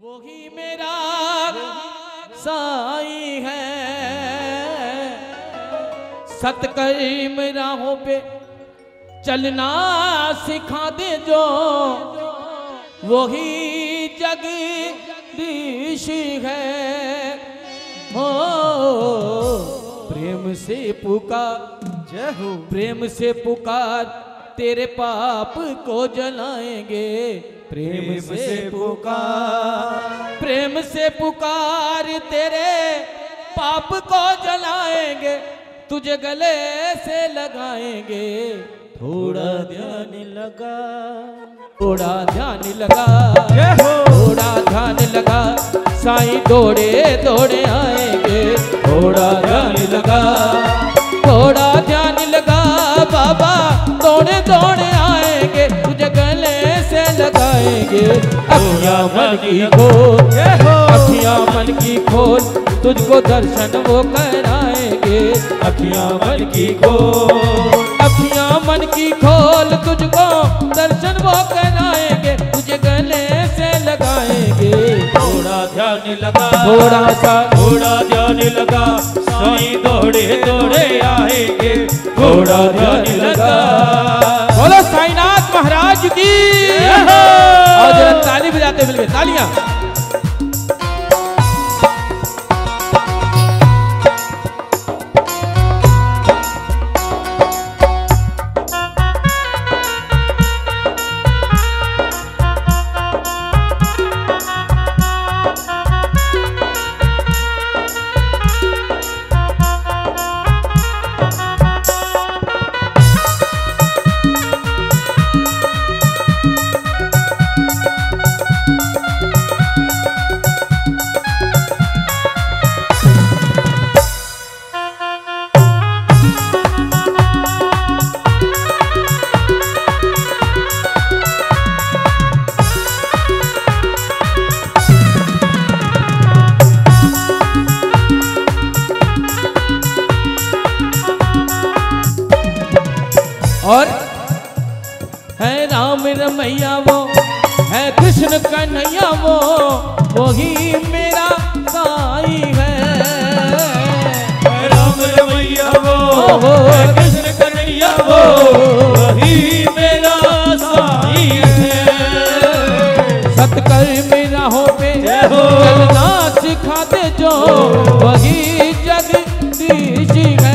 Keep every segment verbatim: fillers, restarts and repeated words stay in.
वही मेरा साईं है, सतकर्म राहों पे चलना सिखा दे जो, वही जगदीश है। हो प्रेम से पुकार, जय हो, प्रेम से पुकार तेरे पाप को जलाएंगे। प्रेम, प्रेम से, से पुकार, प्रेम से पुकार तेरे पाप को जलाएंगे, तुझे गले से लगाएंगे। थोड़ा ध्यान लगा, थोड़ा ध्यान लगा, थोड़ा ध्यान लगा, साईं दौड़े दौड़े आएंगे। थोड़ा ध्यान लगा, थोड़ा ध्यान लगा, बाबा दौड़े दौड़े आएंगे, तुझे गले से लगाएंगे। अखियां मन की खोल, अखियां मन की खोल, तुझको दर्शन वो कराएंगे। अखियां मन की खोल, अखियां मन की खोल, तुझको दर्शन वो कराएंगे, तुझे गले से लगाएंगे। थोड़ा ध्यान लगा, थोड़ा सा थोड़ा ध्यान लगा, साईं दौड़े दौड़े आएंगे। थोड़ा ध्यान लगा। बोलो साईनाथ महाराज की। और जरा ताली बजाते मिलके तालियां। और है राम रमैया वो, है कृष्ण कन्हैया वो, वही मेरा साईं है। है राम रमैया वो, है कृष्ण कन्हैया वो, वही मेरा साईं है। सतकर्म राहों पे चलना सिखा दे जो, वही जगदीश है।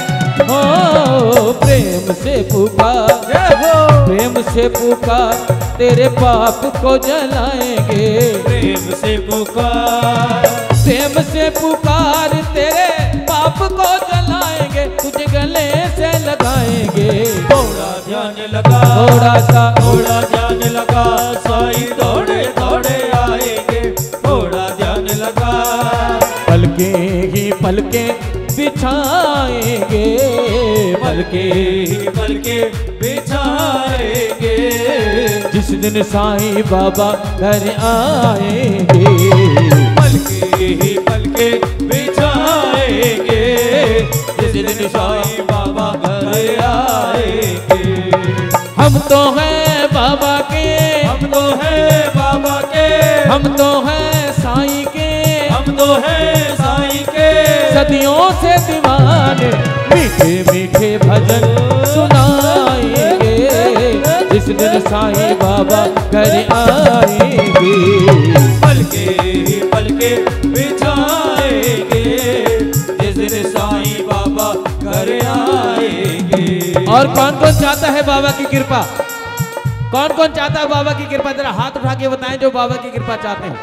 हो प्रेम से पुकार, प्रेम से पुकार तेरे पाप को जलाएंगे। प्रेम से पुकार, प्रेम से पुकार तेरे पाप को जलाएंगे, तुझे गले से लगाएंगे। थोड़ा ध्यान लगा, थोड़ा सा थोड़ा ध्यान लगा, साईं दौड़े दौड़े आएंगे। थोड़ा ध्यान लगा, पलके ही पलके बिछाएंगे, पलके ही पलके बिछाएंगे। जिस दिन साईं बाबा घर आएंगे, पलके ही पलके बिछाएंगे। जिस दिन साईं बाबा घर आएंगे। हम तो हैं बाबा के, हम तो हैं बाबा के, हम तो हैं साईं के, हम तो हैं साईं के। सदियों से दीवाने मीठे मीठे भजन सुनाएंगे। जिस दिन साईं बाबा घर आएंगे, पलके ही पलके बिछाएंगे। जिस दिन साईं बाबा घर आएंगे। और कौन कौन चाहता है बाबा की कृपा? कौन कौन चाहता है बाबा की कृपा? जरा हाथ उठा के बताएं जो बाबा की कृपा चाहते हैं।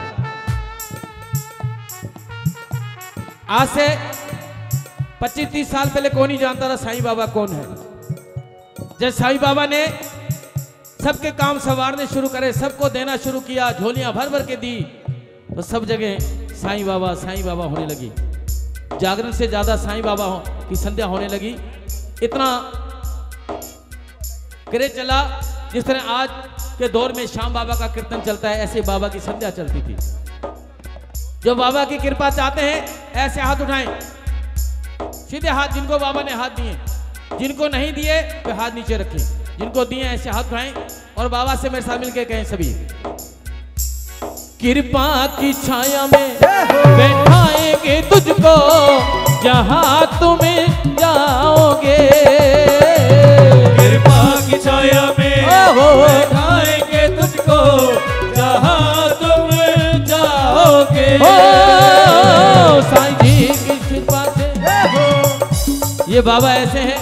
आज से पच्चीस तीस साल पहले कौन ही जानता था साईं बाबा कौन है। जब साईं बाबा ने सबके काम संवारने शुरू करे, सबको देना शुरू किया, झोलियां भर भर के दी, तो सब जगह साईं बाबा साईं बाबा होने लगी। जागरण से ज्यादा साईं बाबा की संध्या होने लगी। इतना क्रेज चला, जिस तरह आज के दौर में श्याम बाबा का कीर्तन चलता है, ऐसे बाबा की संध्या चलती थी। जो बाबा की कृपा चाहते हैं ऐसे हाथ उठाएं, सीधे हाथ जिनको बाबा ने हाथ दिए, जिनको नहीं दिए वे हाथ नीचे रखें, जिनको दिए ऐसे हाथ उठाएं और बाबा से मेरे साथ मिलकर कहें सभी कृपा की छाया में बैठाएंगे तुझको जहां तुम्हें जाओगे। कृपा की छाया में बैठाएंगे तुझको जहां तुम जाओगे। ओ साईं जी की कृपा से। ये बाबा ऐसे हैं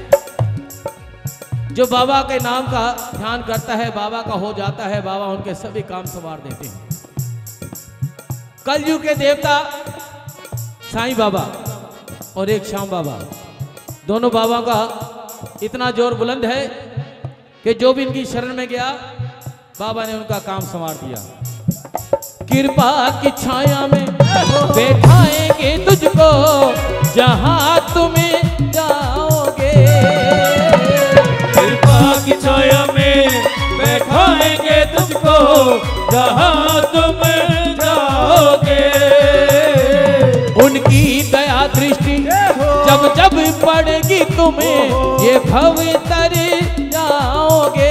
जो बाबा के नाम का ध्यान करता है, बाबा का हो जाता है, बाबा उनके सभी काम संवार देते हैं। कलयुग के देवता साईं बाबा और एक श्याम बाबा, दोनों बाबा का इतना जोर बुलंद है कि जो भी इनकी शरण में गया बाबा ने उनका काम संवार दिया। कृपा की छाया में बैठाएंगे तुझको जहां तुम्हें जाओगे। कृपा की छाया में बैठाएंगे तुझको जहां तुम जाओगे। उनकी दया दृष्टि जब जब पड़ेगी तुम्हें ये भव तर जाओगे।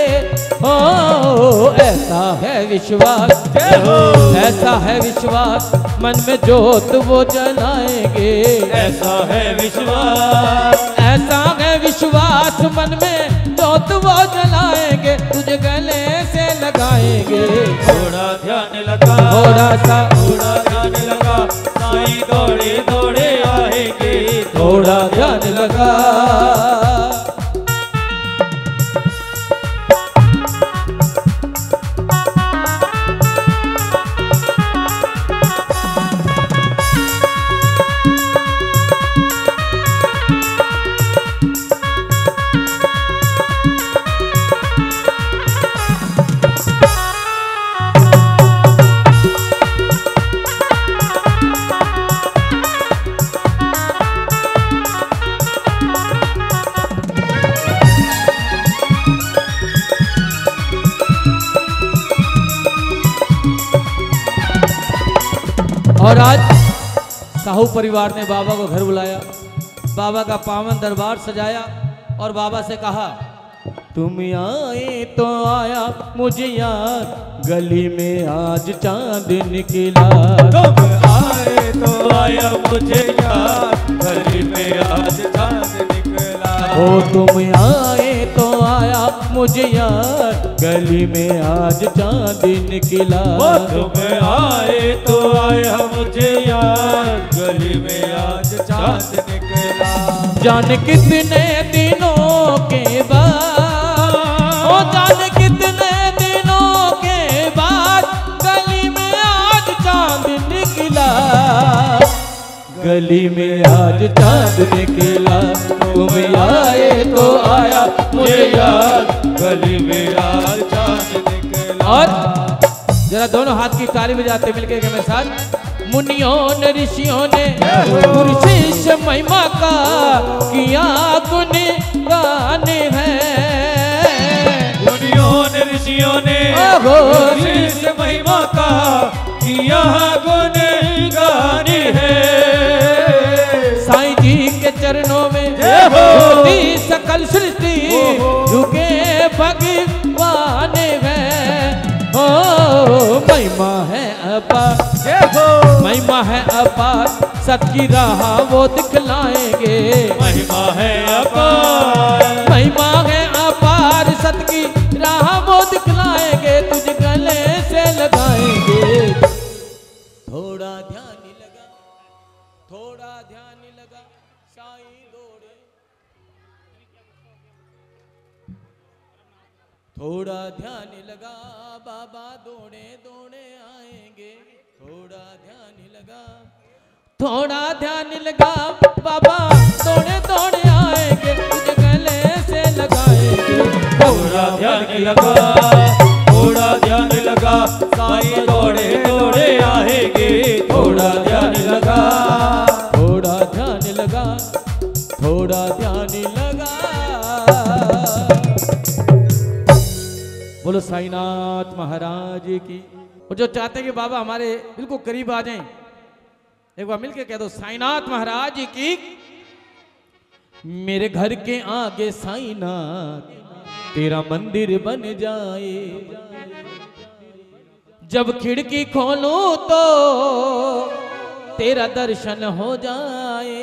ओ ऐसा है विश्वास, ऐसा है विश्वास, मन में जोत वो जलाएंगे। ऐसा है विश्वास, ऐसा है विश्वास, मन में जोत वो जलाएंगे, तुझे गले से लगाएंगे। थोड़ा ध्यान लगा, थोड़ा सा थोड़ा ध्यान लगा, साईं दौड़े दौड़े आएंगे। थोड़ा ध्यान लगा। और आज साहू परिवार ने बाबा को घर बुलाया, बाबा का पावन दरबार सजाया और बाबा से कहा तुम आए तो आया मुझे याद, गली में आज चांद निकला। तुम आए तो आया मुझे याद, गली में आज चांद निकला। ओ तुम आए तो आया मुझे याद, गली में आज चांद निकला। ओ तुम आए तो आया मुझे याद, गली में आज चांद निकला। जान कितने दिनों के बाद, ओ जान कितने दिनों के बाद, गली में आज चांद निकला। गली में आज चांद निकला। तुम आए तो आया मुझे याद, गली में आज चांद निकला। और जरा दोनों हाथ की ताली बजाते मिलके के मेरे साथ। मुनियों ने ऋषियों ने पुरुषेश महिमा का किया गुण गान है। मुनियों ने ऋषियों ने पुरुषेश महिमा का किया गुण गान है। साईं जी के चरणों में होती सकल सृष्टि, झुके भगवान है। ओ महिमा है अपार, महिमा है अपार, सबकी राह वो दिखलाएंगे। महिमा है अपार, महिमा है अपार, सबकी राह वो दिखलाएंगे, तुझ गले से लगाएंगे। थोड़ा ध्यान लगा, थोड़ा ध्यान लगा, साईं दौड़े। थोड़ा ध्यान लगा, बाबा दौड़े दौड़े आएंगे। थोड़ा ध्यान लगा, थोड़ा ध्यान लगा, बाबा दौड़े दौड़े आएंगे, तुझे गले से लगाएंगे। थोड़ा ध्यान लगा, थोड़ा ध्यान लगा, साईं दौड़े दौड़े आएंगे। थोड़ा ध्यान लगा, थोड़ा ध्यान लगा, थोड़ा ध्यान लगा। बोलो साईनाथ महाराज की। और जो चाहते हैं कि बाबा हमारे बिल्कुल करीब आ जाएं, एक बार मिलके कह दो साईनाथ महाराज की। मेरे घर के आगे साईनाथ तेरा मंदिर बन जाए, जब खिड़की खोलूं तो तेरा दर्शन हो जाए।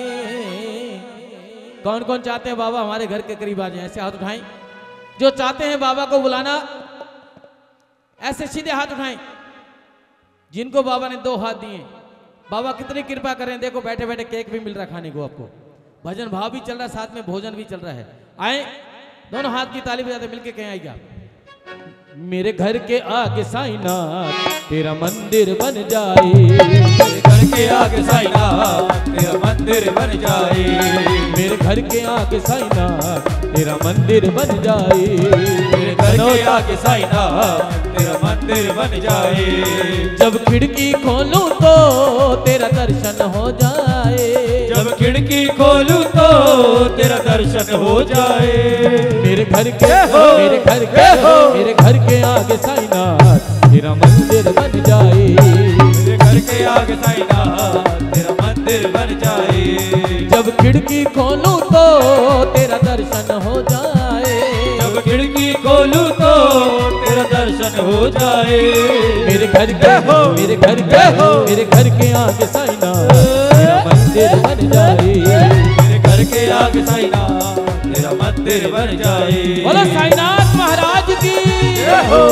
कौन कौन चाहते हैं बाबा हमारे घर के करीब आ जाए? ऐसे हाथ उठाएं जो चाहते हैं बाबा को बुलाना, ऐसे सीधे हाथ उठाएं। जिनको बाबा ने दो हाथ दिए, बाबा कितनी कृपा करें। देखो बैठे बैठे केक भी मिल रहा खाने को आपको, भजन भाव भी चल रहा है, साथ में भोजन भी चल रहा है। आए दोनों हाथ की ताली बजाते मिलके कहीं आएगा। मेरे घर के आगे साईनाथ तेरा मंदिर बन जाए, मेरे घर के आगे साईनाथ तेरा मंदिर बन जाए, मेरे घर के आगे साईनाथ तेरा मंदिर बन जाए, मेरे घर के आगे साईनाथ तेरा मंदिर बन जाए। जब खिड़की खोलूं तो तेरा दर्शन हो जाए, जब खिड़की खोलूं तो तेरा दर्शन हो जाए। मेरे घर के मेरे घर के मेरे घर के आगे साईनाथ तेरा मंदिर बन जाए, मेरे घर के आगे साईनाथ तेरा मंदिर बन जाए। जब खिड़की खोलूं तो तेरा दर्शन हो जाए, जब खिड़की खोलूं तो तेरा दर्शन हो जाए। मेरे घर के मेरे घर के मेरे घर के आगे साईनाथ तेरा मंदिर बन जाए, मेरे घर के आगे साईनाथ तेरा मंदिर बन जाए। बोलो साईनाथ महाराज की जय हो।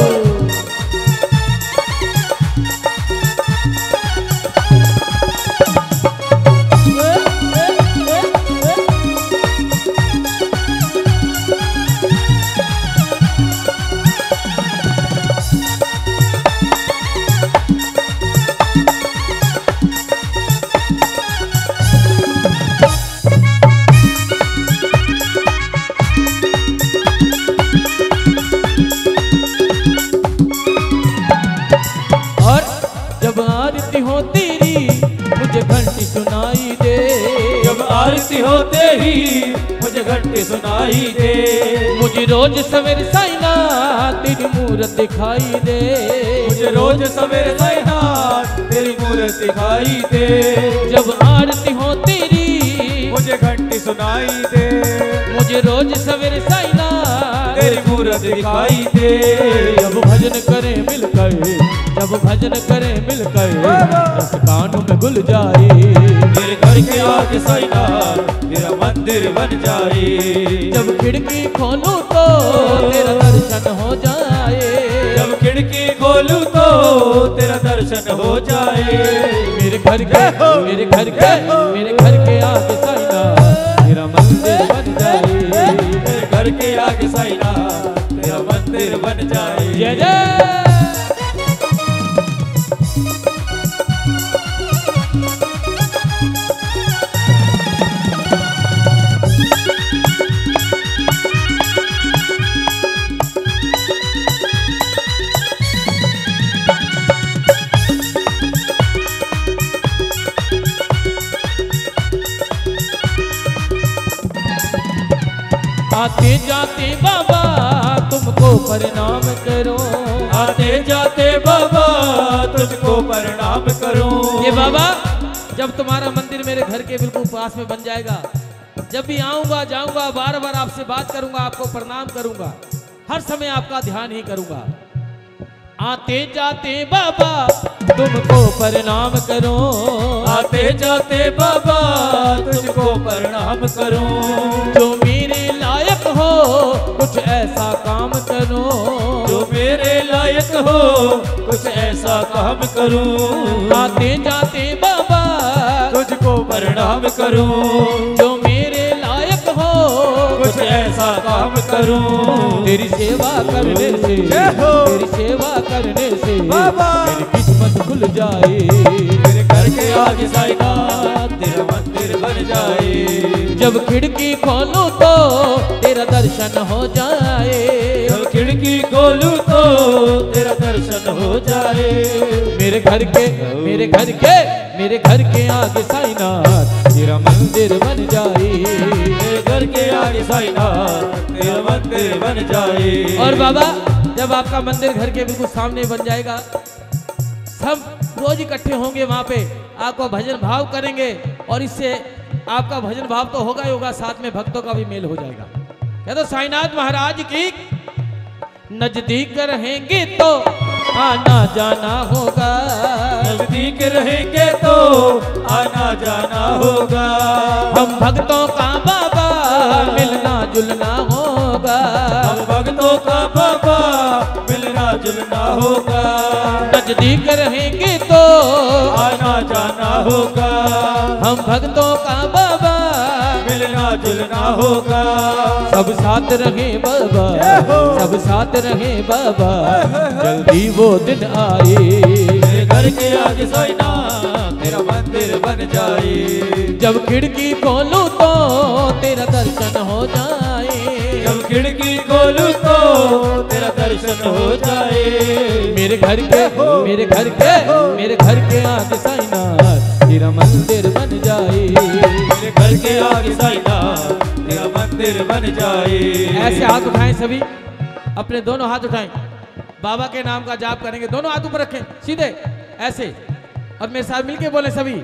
हो तेरी मुझे घंटी सुनाई दे, जब आरती होते ही मुझे घंटी सुनाई दे। मुझे रोज सवेरे साईनाथ तेरी मूरत दिखाई दे, मुझे रोज सवेरे साईनाथ तेरी मूरत दिखाई दे। जब आरती हो तेरी मुझे घंटी सुनाई दे, मुझे रोज सवेरे साईनाथ तेरी मूरत दिखाई दे। जब भजन करें मिलकर, जब भजन करें मिलकर रस कानों में घुल जाए। मेरे घर के आगे साईनाथ तेरा मंदिर बन जाए, जब खिड़की खोलूं तो तेरा दर्शन हो जाए, जब खिड़की खोलूं तो तेरा दर्शन हो जाए। मेरे घर के मेरे घर के मेरे घर के आगे साईनाथ तेरा मंदिर बन जाए, मेरे घर के आगे साईनाथ तेरा मंदिर बन जाए। जय जय। आते जाते बाबा तुमको प्रणाम करो, आते जाते बाबा तुझको प्रणाम करूं। ये बाबा जब तुम्हारा मंदिर मेरे घर के बिल्कुल पास में बन जाएगा, जब भी आऊंगा जाऊंगा बार बार आपसे बात करूंगा, आपको प्रणाम करूंगा, हर समय आपका ध्यान ही करूंगा। आते जाते बाबा तुमको प्रणाम करो, आते जाते बाबा तुझको प्रणाम करूं। जो मेरे लायक हो कुछ ऐसा काम करो, जो मेरे लायक हो कुछ ऐसा काम करूं। आते जाते बाबा तुझको प्रणाम करूं, जो मेरे लायक हो कुछ ऐसा काम करूं। तेरी सेवा करने से, तेरी सेवा करने से बाबा मेरी किस्मत खुल जाए। मेरे घर के आगे साईनाथ तेरा मंदिर बन जाए, जब खिड़की खोलूं तो तेरा दर्शन हो जाए, जब खिड़की खोलूं तो तेरा दर्शन हो जाए। मेरे घर के मेरे घर के मेरे घर के आगे साईनाथ तेरा मंदिर बन जाए, मेरे घर के आगे साईनाथ तेरा मंदिर बन जाए। और बाबा जब आपका मंदिर घर के बिल्कुल सामने बन जाएगा, सब रोज इकट्ठे होंगे वहां पे, आपको भजन भाव करेंगे, और इससे आपका भजन भाव तो होगा ही होगा, साथ में भक्तों का भी मेल हो जाएगा। कह दो साईनाथ महाराज की। नजदीक रहेंगे तो आना जाना होगा। नजदीक रहेंगे तो आना जाना होगा। हम भक्तों का बाबा मिलना जुलना होगा। हम भक्तों का बाबा मिलना जुलना होगा। नजदीक रहेंगे तो आना जाना होगा। हम भक्तों का बाबा मिलना जुलना होगा। सब साथ रहे बाबा, सब साथ रहे बाबा, जल्दी वो दिन आए। मेरे घर के आगे सोना तेरा मंदिर बन जाए। जब खिड़की खोलूं तो तेरा दर्शन हो जाए। जब खिड़की खोलूं तो तेरा दर्शन हो जाए। मेरे घर के मेरे घर के मेरे घर के आगे साईनाथ तेरा मंदिर बन जाए। मेरे घर के आगे साईनाथ तेरा मंदिर बन जाए। ऐसे हाथ उठाएं सभी, अपने दोनों हाथ उठाएं, बाबा के नाम का जाप करेंगे। दोनों हाथ ऊपर रखें सीधे ऐसे, और मेरे साथ मिलके बोले सभी,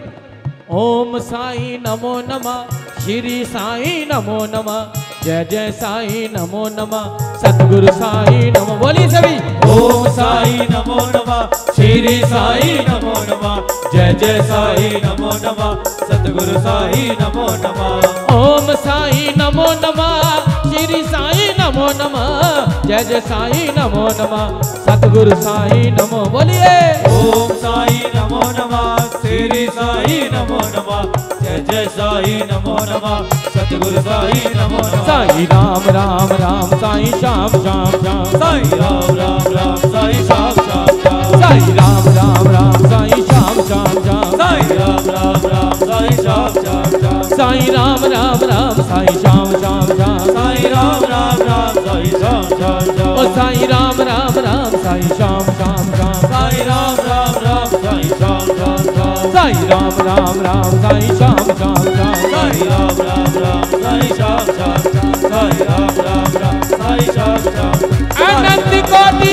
ओम साई नमो नमः, श्री साई नमो नमः, जय जय साई नमो नमः, सतगुरु साई नमो। बोलिए सभी, ओम साई नमो नमः, श्री साई नमो नमः, जय जय साई नमो नमः, सतगुरु साई नमो नमः। ओम साई नमो नमः, श्री साई नमो नमः, जय जय साई नमो नमः, सतगुरु साई नमो। बोलिए, ओम साई नमो नमः, श्री साई नमो नमः, जय जय साई नमो नमः, सतगुरु साई नमो नमः। साई राम राम राम, साई श्याम श्याम श्याम, साई राम राम राम, साई श्याम श्याम श्याम, साई राम राम राम, साई श्याम श्याम श्याम, साई राम राम राम, साई श्याम श्याम श्याम, साई राम राम राम, साई श्याम श्याम श्याम, साई राम राम राम, साई श्याम श्याम श्याम, ओ साई राम राम राम, साई श्याम श्याम श्याम, साई राम राम राम, साई श्याम श्याम श्याम, साई राम राम राम, साई श्याम श्याम श्याम, साई राम राम राम, साई श्याम श्याम श्याम, साई राम राम राम, साई श्याम श्याम। अनंत कोटि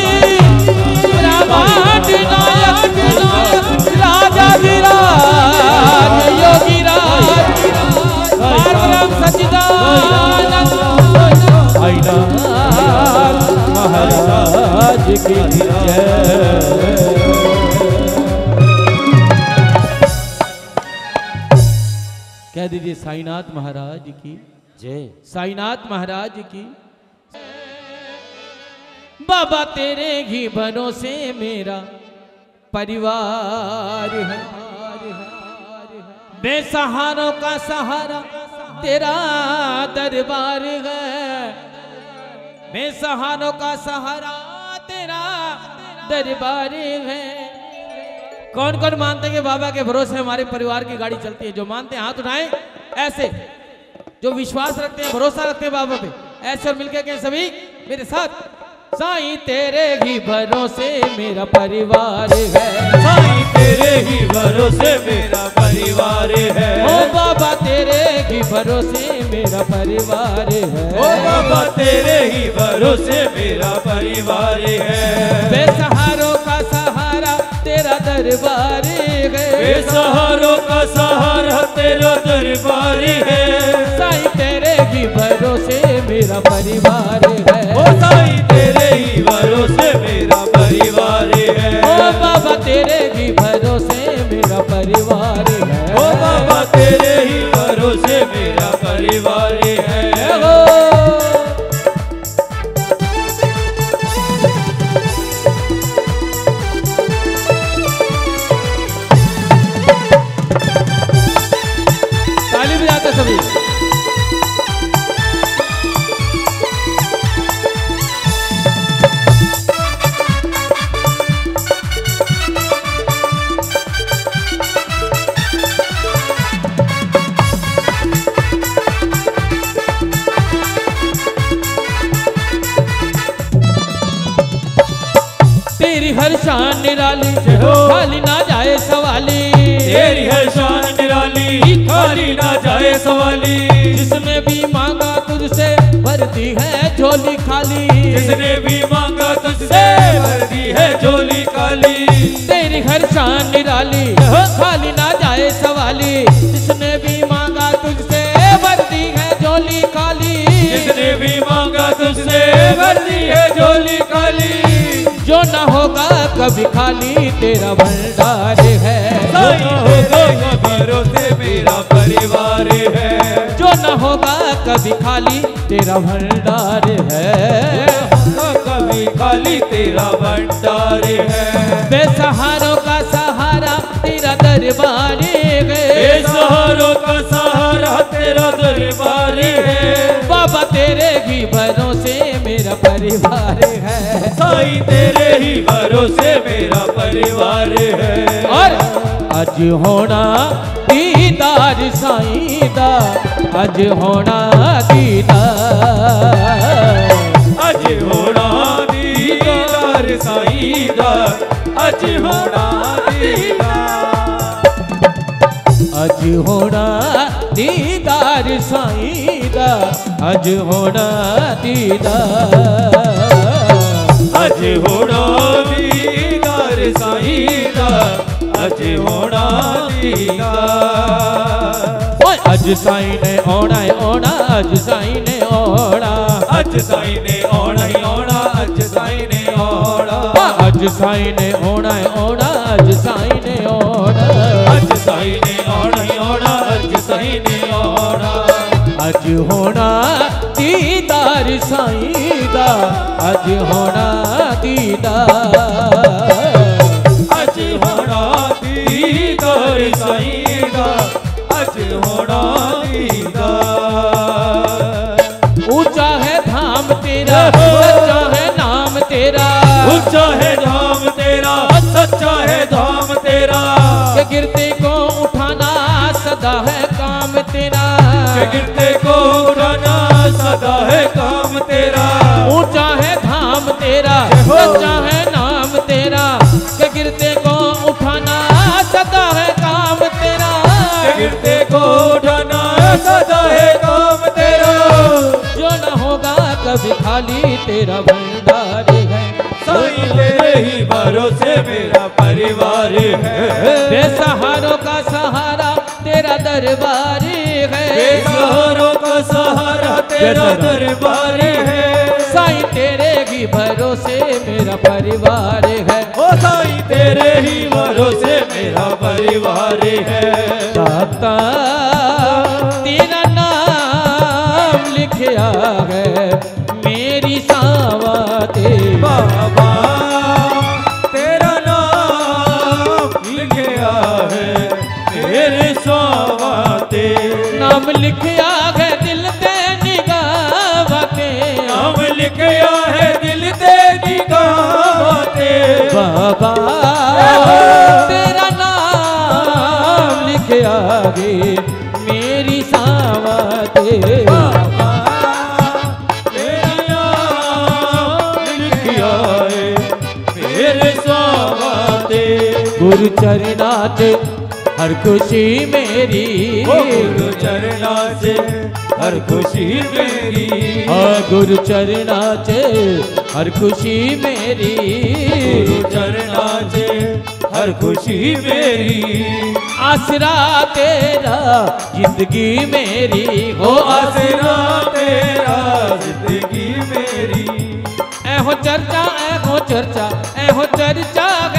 ब्रह्मांड नायक राजा विराज योगी राज परम सच्चिदानंद साईनाथ महाराज की जय। कह दीजिए साईनाथ महाराज की जय, साईनाथ महाराज की। बाबा तेरे ही भरोसे मेरा परिवार है, बेसहारों का सहारा तेरा दरबार है, बेसहारों का सहारा तेरा दरबार है। कौन कौन मानते हैं कि बाबा के भरोसे हमारे परिवार की गाड़ी चलती है? जो मानते हैं हाथ उठाएं ऐसे, जो विश्वास रखते हैं भरोसा रखते हैं बाबा पे, ऐसे और मिलकर के सभी मेरे साथ, साईं तेरे ही भरोसे मेरा परिवार है, साईं तेरे ही भरोसे मेरा परिवार है, ओ बाबा तेरे ही भरोसे मेरा परिवार है, ओ बाबा तेरे ही भरोसे मेरा परिवार है। बेसहारों का सहारा तेरा दरबार है, बेसहारों का सहारा तेरा दरबार है, साईं तेरे ही भरोसे मेरा परिवार है, ओ साईं तेरे ही भरोसे मेरा परिवार है, ओ बाबा तेरे ही भरोसे मेरा परिवार है, ओ बाबा तेरे ही भरोसे मेरा परिवार है। ताली बजाते सभी। तेरी हर शान निराली खाली ना जाए सवाली, तेरी हर शान निराली खाली ना जाए सवाली, जिसने भी मांगा तुझसे भरती है झोली खाली, जिसने भी मांगा तुझसे भरती है झोली खाली, तेरी हर शान निराली खाली ना जाए सवाली, जिसने भी मांगा तुझसे भरती है झोली खाली, जिसने भी मांगा तुझसे भरती है झोली खाली, जो ना होगा होगा कभी खाली तेरा भंडार है। साईं तेरे भरोसे मेरा परिवार है। जो न होगा कभी खाली तेरा भंडार है। कभी खाली तेरा भंडार है। बेसहारों का सहारा तेरा दरबार है। बेसहारों का सहारा तेरा दरबार है। बाबा तेरे ही भरोसे मेरा परिवार है। साईं तेरे ही भरोसे मेरा परिवार है। और अज होना दीदार साईं दा, अज होना दीदार, अज होना दीदार साईं दा, अज होना दीदार, अज होना दीदार साईं दा, अज होना दीदार, अज होना दीदार साईं दा, अज होना दीदार। ओए अज साईं ने आना है आना, अज साईं ने आना, अज साईं ने आना ही आना, अज साईं ने आना, अज साईं ने आना है आना, अज साईं ने आना, अज साईं ने आना ही आना, अज साईं ने आना। अज होना दीदार साईं दा, अज होना दीदार, अज होना दीदार साईं दा, अज होना दीदार। ऊंचा है धाम तेरा, सच्चा है नाम तेरा, ऊंचा है धाम तेरा, सच्चा है धाम तेरा। के गिरते को उठाना सदा है काम तेरा, के गिरते को उठाना सदा है काम तेरा। ऊंचा है धाम तेरा, सच्चा है नाम तेरा, के गिरते को उठाना सदा है काम तेरा, के गिरते को उठाना सदा है काम तेरा। जो न होगा कभी खाली तेरा भंडार है। साईं तेरे ही भरोसे मेरा परिवार है। बेसहारों का सहारा तेरा दरबार है। बेसहारों का सहारा तेरा दरबार है। साईं तेरे ही भरोसे मेरा परिवार है। ओ साईं तेरे ही भरोसे मेरा परिवार है। दाता तेरा नाम लिखा है मेरी सावते, बाबा तेरा नाम लिखा है मेरे सावते। नाम लिखा है दिल ते निगाहते, नाम लिखा है दिल ते निगाहते। बाबा तेरा नाम लिखा है मेरी सावते, बाबा तेरा नाम लिखा है मेरे सावते। गुरु चरना च हर खुशी मेरी, गुरु चरना से हर खुशी मेरी। हाँ गुरु चरना च हर खुशी मेरी, गुरु चरना से हर खुशी मेरी। आसरा तेरा जिंदगी मेरी हो, आसरा तेरा जिंदगी मेरी। ऐहो चर्चा ऐहो चर्चा ऐहो चर्चा